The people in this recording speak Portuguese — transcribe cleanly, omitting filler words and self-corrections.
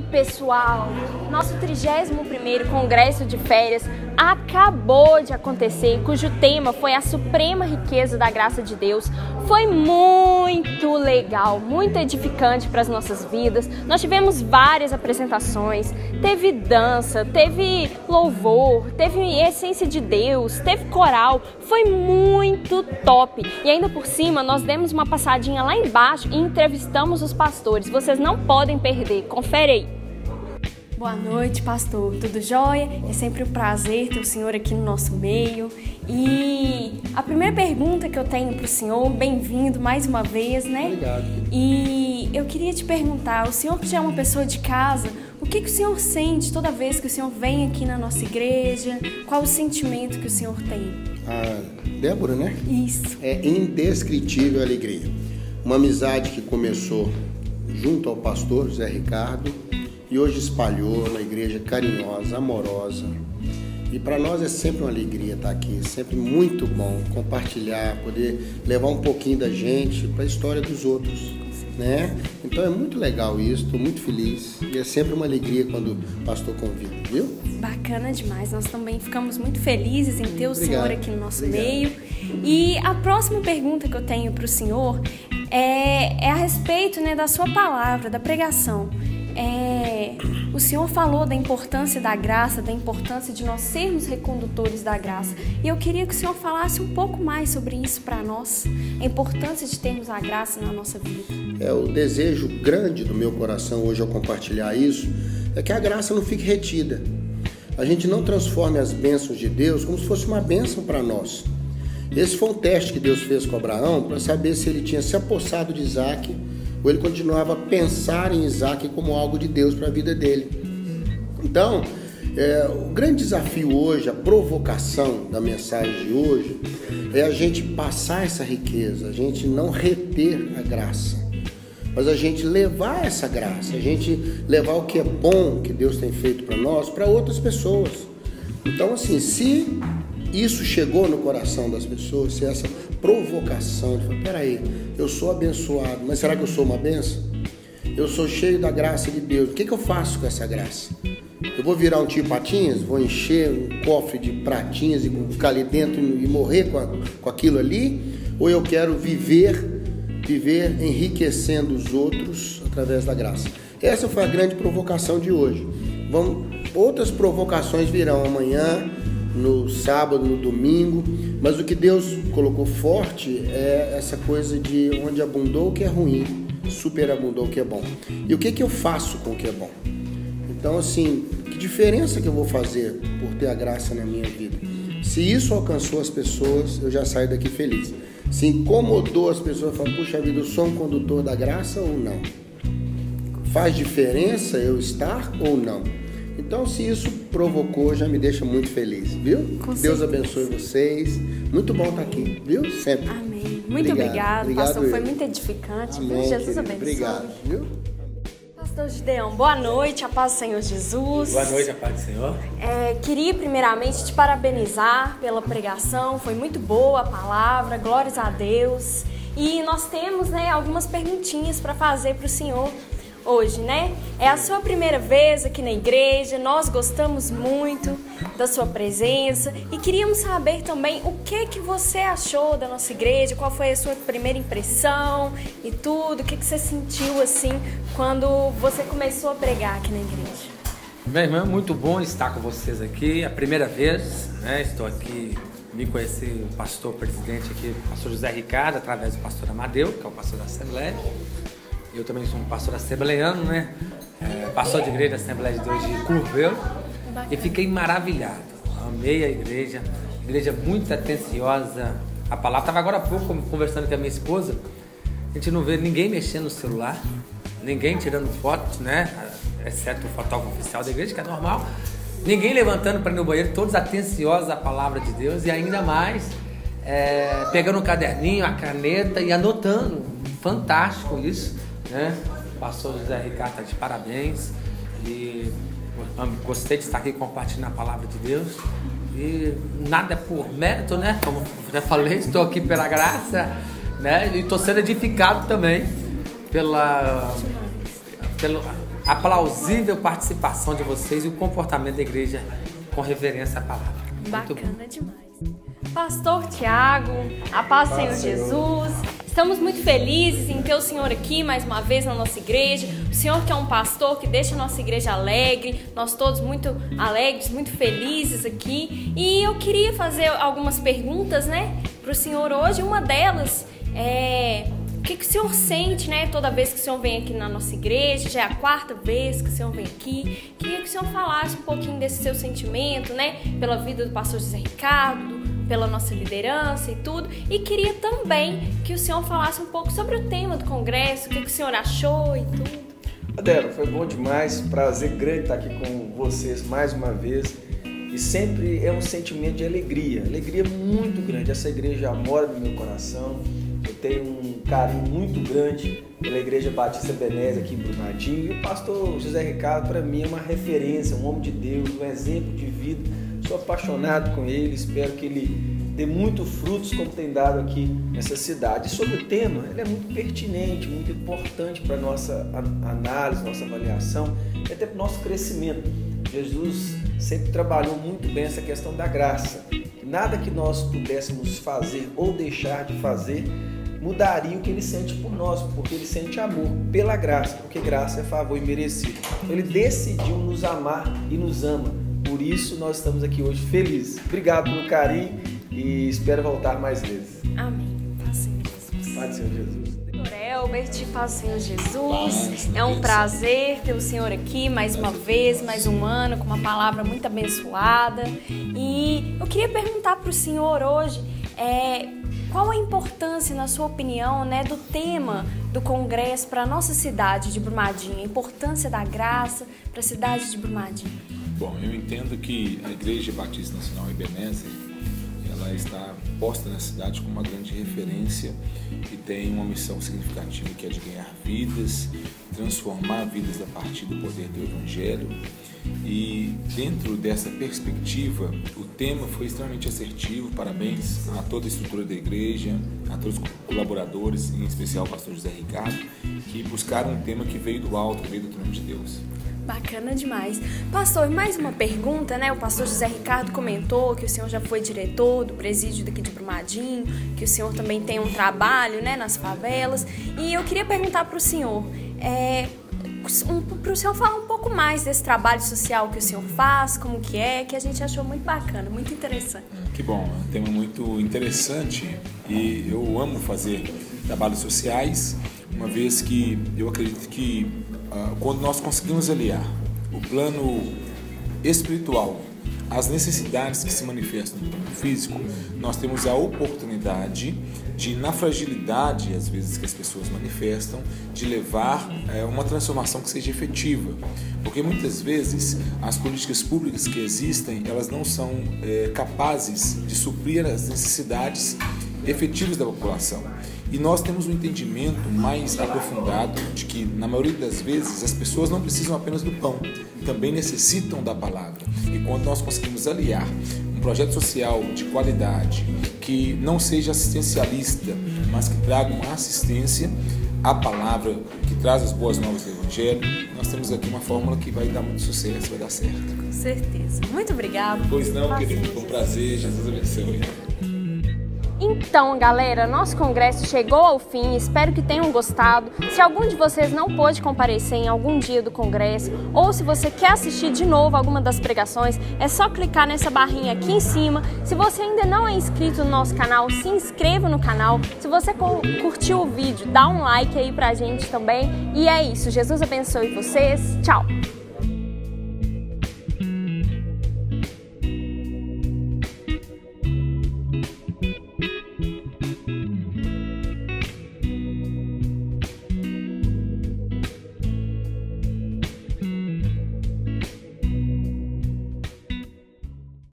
Pessoal, nosso 31º Congresso de Férias acabou de acontecer, cujo tema foi a suprema riqueza da graça de Deus. Foi muito legal, muito edificante para as nossas vidas. Nós tivemos várias apresentações, teve dança, teve louvor, teve essência de Deus, teve coral. Foi muito top. E ainda por cima, nós demos uma passadinha lá embaixo e entrevistamos os pastores. Vocês não podem perder, confere aí. Boa noite, pastor. Tudo jóia? É sempre um prazer ter o senhor aqui no nosso meio. E a primeira pergunta que eu tenho para o senhor, bem-vindo mais uma vez, né? Obrigado. E eu queria te perguntar, o senhor que já é uma pessoa de casa, o que o senhor sente toda vez que o senhor vem aqui na nossa igreja? Qual o sentimento que o senhor tem? A Débora, né? Isso. É indescritível a alegria. Uma amizade que começou junto ao pastor José Ricardo e hoje espalhou na igreja carinhosa, amorosa. E para nós é sempre uma alegria estar aqui, sempre muito bom compartilhar, poder levar um pouquinho da gente para a história dos outros, né? Então é muito legal isso, estou muito feliz e é sempre uma alegria quando o pastor convida, viu? Bacana demais, nós também ficamos muito felizes em ter o senhor aqui no nosso Obrigado. meio. E a próxima pergunta que eu tenho para o senhor é a respeito, né, da sua palavra, da pregação. O senhor falou da importância da graça, da importância de nós sermos recondutores da graça. E eu queria que o senhor falasse um pouco mais sobre isso para nós, a importância de termos a graça na nossa vida. O desejo grande do meu coração hoje ao compartilhar isso é que a graça não fique retida. A gente não transforme as bênçãos de Deus como se fosse uma bênção para nós. Esse foi um teste que Deus fez com Abraão para saber se ele tinha se apossado de Isaac ou ele continuava a pensar em Isaac como algo de Deus para a vida dele. Então, o grande desafio hoje, a provocação da mensagem de hoje, é a gente passar essa riqueza, a gente não reter a graça, mas a gente levar essa graça, a gente levar o que é bom que Deus tem feito para nós, para outras pessoas. Então, assim, se isso chegou no coração das pessoas, se essa provocação, de falar, peraí, eu sou abençoado, mas será que eu sou uma bênção? Eu sou cheio da graça de Deus, o que eu faço com essa graça? Eu vou virar um tio Patinhas, vou encher um cofre de pratinhas e ficar ali dentro e morrer com aquilo ali? Ou eu quero viver enriquecendo os outros através da graça? Essa foi a grande provocação de hoje. Outras provocações virão amanhã, no sábado, no domingo, mas o que Deus colocou forte é essa coisa de onde abundou o que é ruim, superabundou o que é bom. E o que eu faço com o que é bom? Então, assim, que diferença que eu vou fazer por ter a graça na minha vida? Se isso alcançou as pessoas, eu já saio daqui feliz. Se incomodou as pessoas, eu falo, puxa vida, eu sou um condutor da graça ou não? Faz diferença eu estar ou não? Então, se isso provocou, já me deixa muito feliz, viu? Deus abençoe vocês. Muito bom estar aqui, viu? Sempre. Amém. Muito obrigado, pastor. Foi muito edificante. Amém, Jesus abençoe. Obrigado, viu? Pastor Gideão, boa noite, a paz do Senhor Jesus. Boa noite, a paz do Senhor. Queria primeiramente te parabenizar pela pregação, foi muito boa a palavra, glórias a Deus. E nós temos, né, algumas perguntinhas para fazer para o Senhor hoje, né? É a sua primeira vez aqui na igreja, nós gostamos muito da sua presença e queríamos saber também o que você achou da nossa igreja, qual foi a sua primeira impressão e tudo, o que você sentiu assim quando você começou a pregar aqui na igreja. Meu irmão, muito bom estar com vocês aqui, a primeira vez, né? Estou aqui, vim conhecer o pastor presidente aqui, o pastor José Ricardo, através do pastor Amadeu, que é o pastor da Assembleia. Eu também sou um pastor assembleiano, né? Pastor de igreja da Assembleia de Deus de Curvelo. E fiquei maravilhado. Amei a igreja muito atenciosa. A palavra, estava agora há pouco conversando com a minha esposa. A gente não vê ninguém mexendo no celular, ninguém tirando fotos, né? Exceto o fotógrafo oficial da igreja, que é normal. Ninguém levantando para ir no banheiro, todos atenciosos à palavra de Deus e ainda mais pegando um caderninho, a caneta e anotando. Fantástico isso. Né? O pastor José Ricardo está de parabéns e gostei de estar aqui compartilhando a palavra de Deus e nada é por mérito, né? Como já falei, estou aqui pela graça, né? E estou sendo edificado também pela aplausível participação de vocês e o comportamento da igreja com reverência à palavra. Bacana demais. Pastor Tiago, a paz do Senhor Jesus. Estamos muito felizes em ter o Senhor aqui mais uma vez na nossa igreja. O Senhor que é um pastor que deixa a nossa igreja alegre. Nós todos muito alegres, muito felizes aqui. E eu queria fazer algumas perguntas, né, para o Senhor hoje. Uma delas é: o que o Senhor sente, né, toda vez que o Senhor vem aqui na nossa igreja? Já é a 4ª vez que o Senhor vem aqui. Queria que o Senhor falasse um pouquinho desse seu sentimento, né, pela vida do pastor José Ricardo, pela nossa liderança e tudo. E queria também que o Senhor falasse um pouco sobre o tema do congresso, o que o Senhor achou e tudo. Adela, foi bom demais, prazer grande estar aqui com vocês mais uma vez. E sempre é um sentimento de alegria muito grande. Essa igreja mora no meu coração. Eu tenho um carinho muito grande pela Igreja Batista Ebenezer aqui em Brumadinho. E o pastor José Ricardo, para mim, é uma referência, um homem de Deus, um exemplo de vida. Sou apaixonado com ele, espero que ele dê muitos frutos como tem dado aqui nessa cidade. E sobre o tema, ele é muito pertinente, muito importante para a nossa análise, nossa avaliação e até para o nosso crescimento. Jesus sempre trabalhou muito bem essa questão da graça. Nada que nós pudéssemos fazer ou deixar de fazer mudaria o que ele sente por nós, porque ele sente amor pela graça, porque graça é favor imerecido. Ele decidiu nos amar e nos ama. Por isso nós estamos aqui hoje felizes. Obrigado pelo carinho e espero voltar mais vezes. Amém. Paz do Senhor Jesus. Paz do Senhor Jesus. Pastor Elbert, paz do Senhor Jesus. É um prazer ter o Senhor aqui mais uma vez, mais um ano, com uma palavra muito abençoada. E eu queria perguntar para o Senhor hoje, qual a importância, na sua opinião, né, do tema do congresso para a nossa cidade de Brumadinho, a importância da graça para a cidade de Brumadinho? Bom, eu entendo que a Igreja Batista Nacional Ebenezer, ela está posta na cidade como uma grande referência e tem uma missão significativa que é de ganhar vidas, transformar vidas a partir do poder do Evangelho. E dentro dessa perspectiva, o tema foi extremamente assertivo. Parabéns a toda a estrutura da igreja, a todos os colaboradores, em especial o pastor José Ricardo, que buscaram um tema que veio do alto, que veio do trono de Deus. Bacana demais. Pastor, mais uma pergunta, né? O pastor José Ricardo comentou que o senhor já foi diretor do presídio daqui de Brumadinho, que o senhor também tem um trabalho, né, nas favelas. E eu queria perguntar para o senhor, para o senhor falar um pouco mais desse trabalho social que o senhor faz, como que a gente achou muito bacana, muito interessante. Que bom, é um tema muito interessante e eu amo fazer trabalhos sociais, uma vez que eu acredito que quando nós conseguimos aliar o plano espiritual às necessidades que se manifestam no plano físico, nós temos a oportunidade de, na fragilidade, às vezes, que as pessoas manifestam, de levar uma transformação que seja efetiva. Porque muitas vezes as políticas públicas que existem, elas não são capazes de suprir as necessidades efetivas da população. E nós temos um entendimento mais aprofundado de que, na maioria das vezes, as pessoas não precisam apenas do pão, também necessitam da palavra. E quando nós conseguimos aliar um projeto social de qualidade, que não seja assistencialista, mas que traga uma assistência à palavra, que traz as boas novas do Evangelho, nós temos aqui uma fórmula que vai dar muito sucesso, vai dar certo. Com certeza. Muito obrigada. Pois não, querido, foi um prazer. Jesus abençoe. Então, galera, nosso congresso chegou ao fim, espero que tenham gostado. Se algum de vocês não pôde comparecer em algum dia do congresso, ou se você quer assistir de novo alguma das pregações, é só clicar nessa barrinha aqui em cima. Se você ainda não é inscrito no nosso canal, se inscreva no canal. Se você curtiu o vídeo, dá um like aí pra gente também. E é isso, Jesus abençoe vocês, tchau!